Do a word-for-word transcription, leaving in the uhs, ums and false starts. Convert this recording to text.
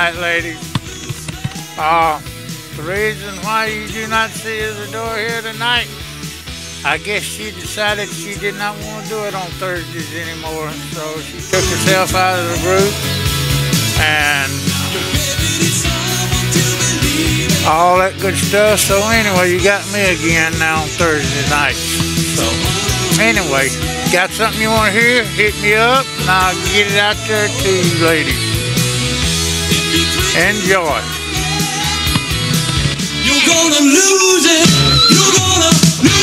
tonight, ladies. Uh, the reason why you do not see Isadora here tonight, I guess she decided she did not want to do it on Thursdays anymore, so she took herself out of the group and all that good stuff. So anyway, you got me again now on Thursday nights. So anyway, got something you want to hear? Hit me up and I'll get it out there to you ladies. Enjoy. You're gonna lose it. You're gonna lose it.